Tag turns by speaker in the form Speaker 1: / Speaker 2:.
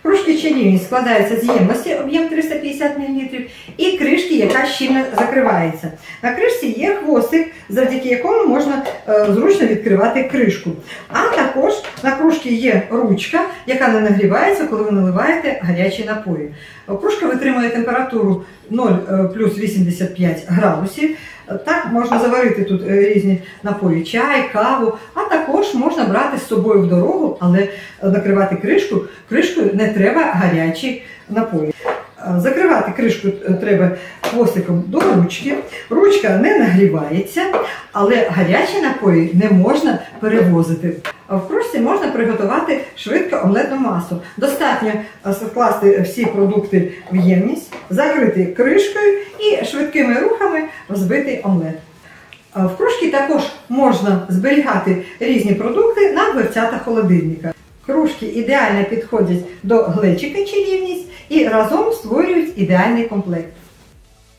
Speaker 1: Кружки чарівні складаються з ємності, об'єм 350 мл, і кришки, яка щільно закривається. На кришці є хвостик, завдяки якому можна зручно відкривати кришку. А також на кружці є ручка, яка не нагрівається, коли ви наливаєте гарячі напої. Кружка витримує температуру 0 плюс 85 градусів. Так, можна заварити тут різні напої, чай, каву, а також можна брати з собою в дорогу, але накривати кришкою не треба гарячі напої. Закривати кришку треба хвостиком до ручки. Ручка не нагрівається, але гарячі напої не можна перевозити. В кружці можна приготувати швидко омлетну масу. Достатньо скласти всі продукти в ємність, закрити кришкою і швидкими рухами взбити омлет. В кружці також можна зберігати різні продукти на дверцятах холодильника. Кружки ідеально підходять до глечика чарівність і разом створюють ідеальний комплект.